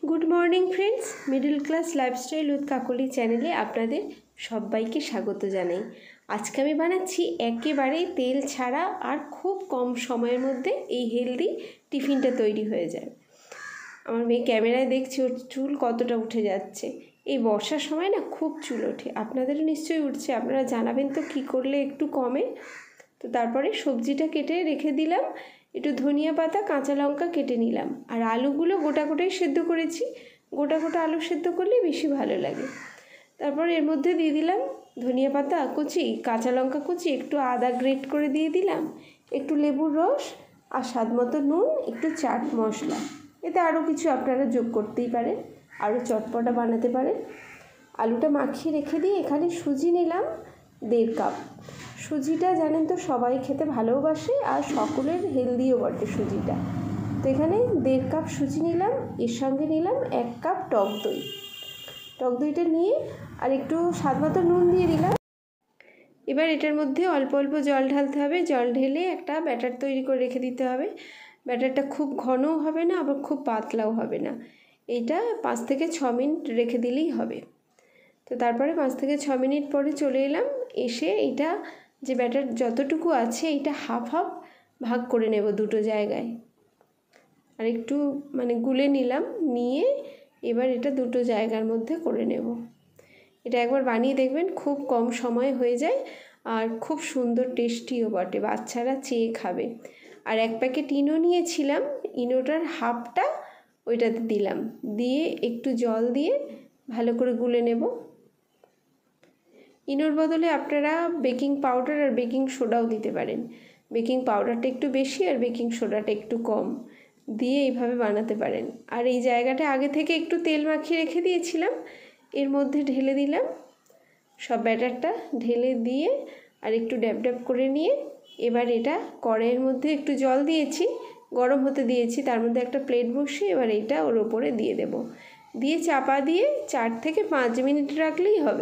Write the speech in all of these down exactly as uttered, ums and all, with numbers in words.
Good morning friends, middle class lifestyle with Kakoli চ্যানেলে আপনাদের সবাইকে স্বাগত জানাই। আজকে আমি বানাচ্ছি একেবারে তেল ছাড়া আর খুব কম সময়ের মধ্যে এই হেলদি টিফিনটা তৈরি হয়ে যায়। আমার মেয়ে ক্যামেরায় দেখছি ওর চুল কতটা উঠে যাচ্ছে। এই বর্ষার সময় না খুব চুল ওঠে, আপনাদেরও নিশ্চয়ই উঠছে। আপনারা জানাবেন তো কী করলে একটু কমে। তো তারপরে সবজিটা কেটে রেখে দিলাম, একটু ধনিয়া পাতা কাঁচা লঙ্কা কেটে নিলাম, আর আলুগুলো গোটা গোটাই সেদ্ধ করেছি। গোটা গোটা আলু সেদ্ধ করলে বেশি ভালো লাগে। তারপর এর মধ্যে দিয়ে দিলাম ধনিয়া পাতা কুচি, কাঁচা লঙ্কা কুচি, একটু আদা গ্রেট করে দিয়ে দিলাম, একটু লেবুর রস আর স্বাদ মতো নুন, একটু চাট মশলা। এতে আরও কিছু আপনারা যোগ করতেই পারেন, আরও চটপটা বানাতে পারেন। আলুটা মাখিয়ে রেখে দিয়ে এখানে সুজি নিলাম দেড় কাপ। সুজিটা জানেন তো সবাই খেতে ভালোবাসে আর সকলের হেলদিও বটে সুজিটা। তো এখানে দেড় কাপ সুজি নিলাম, এর সঙ্গে নিলাম এক কাপ টক দই। টক দইটা নিয়ে আর একটু স্বাদ মতো নুন দিয়ে দিলাম। এবার এটার মধ্যে অল্প অল্প জল ঢালতে হবে। জল ঢেলে একটা ব্যাটার তৈরি করে রেখে দিতে হবে। ব্যাটারটা খুব ঘনও হবে না, আবার খুব পাতলাও হবে না। এইটা পাঁচ থেকে ছ মিনিট রেখে দিলেই হবে। তো তারপরে পাঁচ থেকে ছ মিনিট পরে চলে এলাম, এসে এটা যে ব্যাটার যতটুকু আছে এটা হাফ হাফ ভাগ করে নেব দুটো জায়গায়, আর একটু মানে গুলে নিলাম। নিয়ে এবার এটা দুটো জায়গার মধ্যে করে নেব। এটা একবার বানিয়ে দেখবেন, খুব কম সময় হয়ে যায় আর খুব সুন্দর টেস্টিও বটে, বাচ্চারা চেয়ে খাবে। আর এক প্যাকেট ইনো নিয়েছিলাম, ইনোটার হাফটা ওইটাতে দিলাম, দিয়ে একটু জল দিয়ে ভালো করে গুলে নেব। ইনোর বদলে আপনারা বেকিং পাউডার আর বেকিং সোডাও দিতে পারেন। বেকিং পাউডারটা একটু বেশি আর বেকিং সোডাটা একটু কম দিয়ে এইভাবে বানাতে পারেন। আর এই জায়গাটা আগে থেকে একটু তেল মাখিয়ে রেখে দিয়েছিলাম, এর মধ্যে ঢেলে দিলাম সব ব্যাটারটা। ঢেলে দিয়ে আর একটু ড্যাব ড্যাব করে নিয়ে এবার এটা কড়াইয়ের মধ্যে একটু জল দিয়েছি, গরম হতে দিয়েছি, তার মধ্যে একটা প্লেট বসিয়ে এবার এটা ওর ওপরে দিয়ে দেব। দিয়ে চাপা দিয়ে চার থেকে পাঁচ মিনিট রাখলেই হবে।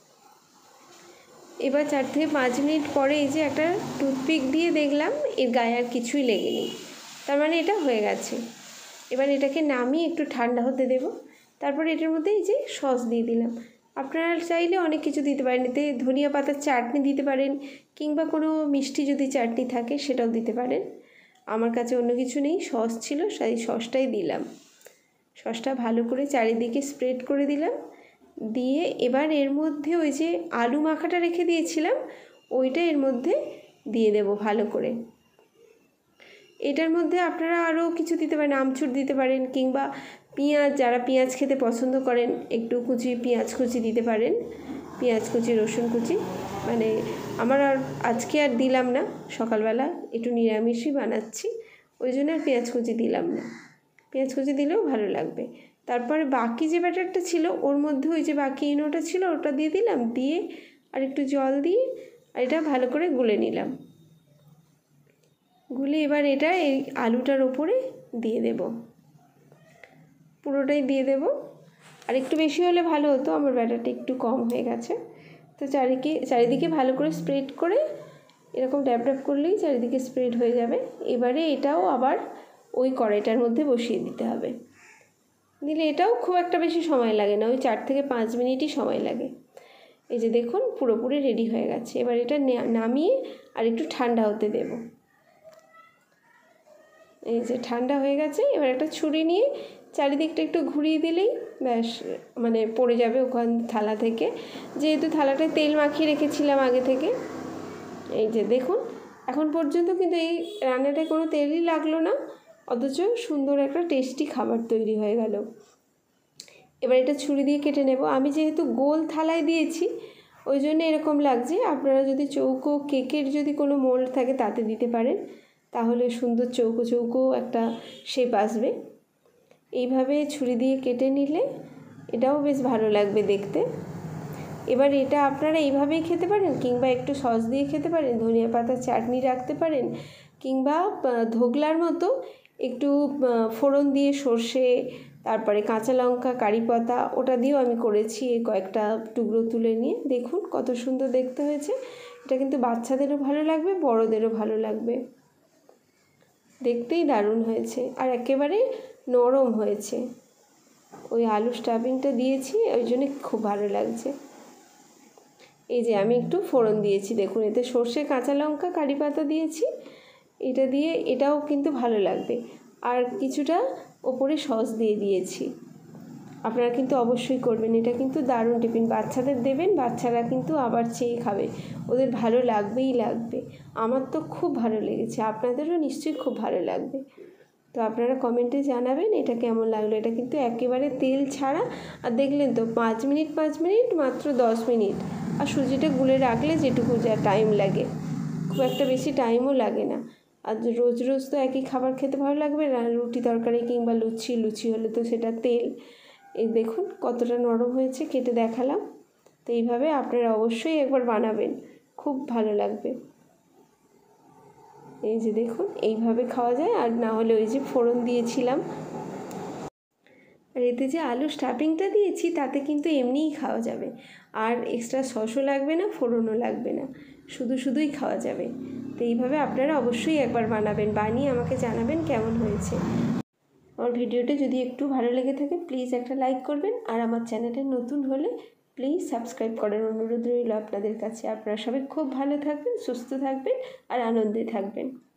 এবার চার থেকে পাঁচ মিনিট পরে এই যে একটা টুথপিক দিয়ে দেখলাম এর গায়ে আর কিছুই লেগেনি, তার মানে এটা হয়ে গেছে। এবার এটাকে নামিয়ে একটু ঠান্ডা হতে দেব। তারপর এটার মধ্যে এই যে সস দিয়ে দিলাম। আপনারা চাইলে অনেক কিছু দিতে পারেন, এতে ধনিয়া পাতার চাটনি দিতে পারেন, কিংবা কোনো মিষ্টি যদি চাটনি থাকে সেটাও দিতে পারেন। আমার কাছে অন্য কিছু নেই, সস ছিল, সেই সসটাই দিলাম। সসটা ভালো করে চারিদিকে স্প্রেড করে দিলাম। দিয়ে এবার এর মধ্যে ওই যে আলু মাখাটা রেখে দিয়েছিলাম ওইটা এর মধ্যে দিয়ে দেব ভালো করে। এটার মধ্যে আপনারা আরও কিছু দিতে পারেন, আমচুর দিতে পারেন, কিংবা পেঁয়াজ, যারা পেঁয়াজ খেতে পছন্দ করেন একটু কুচি পেঁয়াজ কুচি দিতে পারেন, পেঁয়াজ কুচি, রসুন কুচি। মানে আমার আর আজকে আর দিলাম না, সকালবেলা একটু নিরামিষই বানাচ্ছি, ওই জন্য আর পেঁয়াজ কুচি দিলাম না। পেঁয়াজ কুচি দিলেও ভালো লাগবে। তারপরে বাকি যে ব্যাটারটা ছিল ওর মধ্যে ওই যে বাকি ইনোটা ছিল ওটা দিয়ে দিলাম, দিয়ে আর একটু জল দিয়ে আর এটা ভালো করে গুলে নিলাম। গুলে এবার এটা এই আলুটার ওপরে দিয়ে দেব, পুরোটাই দিয়ে দেব। আর একটু বেশি হলে ভালো হতো, আমার ব্যাটারটা একটু কম হয়ে গেছে। তো চারিদিকে চারিদিকে ভালো করে স্প্রেড করে এরকম ড্যাব ড্যাব করলেই চারিদিকে স্প্রেড হয়ে যাবে। এবারে এটাও আবার ওই কড়াইটার মধ্যে বসিয়ে দিতে হবে। দিলে এটাও খুব একটা বেশি সময় লাগে না, ওই চার থেকে পাঁচ মিনিটই সময় লাগে। এই যে দেখুন পুরোপুরি রেডি হয়ে গেছে। এবার এটা নামিয়ে আর একটু ঠান্ডা হতে দেব। এই যে ঠান্ডা হয়ে গেছে। এবার একটা ছুরি নিয়ে চারিদিকটা একটু ঘুরিয়ে দিলেই ব্যাস, মানে পড়ে যাবে ওখান থালা থেকে, যেহেতু থালাটায় তেল মাখিয়ে রেখেছিলাম আগে থেকে। এই যে দেখুন এখন পর্যন্ত কিন্তু এই রান্নাটায় কোনো তেলই লাগলো না, অথচ সুন্দর একটা টেস্টি খাবার তৈরি হয়ে গেল। এবার এটা ছুরি দিয়ে কেটে নেব। আমি যেহেতু গোল থালায় দিয়েছি ওই জন্য এরকম লাগছে। আপনারা যদি চৌকো কেকের যদি কোনো মোল্ড থাকে তাতে দিতে পারেন, তাহলে সুন্দর চৌকো চৌকো একটা শেপ আসবে। এইভাবে ছুরি দিয়ে কেটে নিলে এটাও বেশ ভালো লাগবে দেখতে। এবার এটা আপনারা এইভাবেই খেতে পারেন, কিংবা একটু সস দিয়ে খেতে পারেন, ধনিয়া পাতার চাটনি রাখতে পারেন, কিংবা ধোকলার মতো একটু ফোড়ন দিয়ে সর্ষে, তারপরে কাঁচা লঙ্কা, কারি পাতা, ওটা দিয়েও আমি করেছি। এই কয়েকটা টুকরো তুলে নিয়ে দেখুন কত সুন্দর দেখতে হয়েছে। এটা কিন্তু বাচ্চাদেরও ভালো লাগবে, বড়োদেরও ভালো লাগবে, দেখতেই দারুণ হয়েছে আর একেবারে নরম হয়েছে। ওই আলু স্টাফিংটা দিয়েছি, ওই জন্য খুব ভালো লাগছে। এই যে আমি একটু ফোড়ন দিয়েছি, দেখুন এতে সর্ষে, কাঁচা লঙ্কা, কারি পাতা দিয়েছি। এটা দিয়ে এটাও কিন্তু ভালো লাগবে। আর কিছুটা ওপরে সস দিয়ে দিয়েছি। আপনারা কিন্তু অবশ্যই করবেন, এটা কিন্তু দারুণ টিফিন। বাচ্চাদের দেবেন, বাচ্চারা কিন্তু আবার চেয়ে খাবে, ওদের ভালো লাগবেই লাগবে। আমার তো খুব ভালো লেগেছে, আপনাদেরও নিশ্চয়ই খুব ভালো লাগবে। তো আপনারা কমেন্টে জানাবেন এটা কেমন লাগলো। এটা কিন্তু একেবারে তেল ছাড়া। আর দেখলেন তো পাঁচ মিনিট পাঁচ মিনিট মাত্র দশ মিনিট। আর সুজিটা গুলে রাখলে যেটুকু যা টাইম লাগে, খুব একটা বেশি টাইমও লাগে না। আর রোজ রোজ তো একই খাবার খেতে ভালো লাগবে না, রুটি তরকারি কিংবা লুচি, লুচি হলে তো সেটা তেল। এই দেখুন কতটা নরম হয়েছে, কেটে দেখালাম। তো এইভাবে আপনারা অবশ্যই একবার বানাবেন, খুব ভালো লাগবে। এই যে দেখুন এইভাবে খাওয়া যায়। আর না হলে ওই যে ফোড়ন দিয়েছিলাম, আর এতে যে আলু স্টাফিংটা দিয়েছি তাতে কিন্তু এমনিই খাওয়া যাবে। আর এক্সট্রা সসও লাগবে না, ফোড়নও লাগবে না, শুধু শুধুই খাওয়া যাবে। তো এইভাবে আপনারা অবশ্যই একবার বানাবেন, বানিয়ে আমাকে জানাবেন কেমন হয়েছে। আমার ভিডিওটা যদি একটু ভালো লেগে থাকে প্লিজ একটা লাইক করবেন। আর আমার চ্যানেলে নতুন হলে প্লিজ সাবস্ক্রাইব করার অনুরোধ রইল আপনাদের কাছে। আপনারা সবাই খুব ভালো থাকবেন, সুস্থ থাকবেন আর আনন্দে থাকবেন।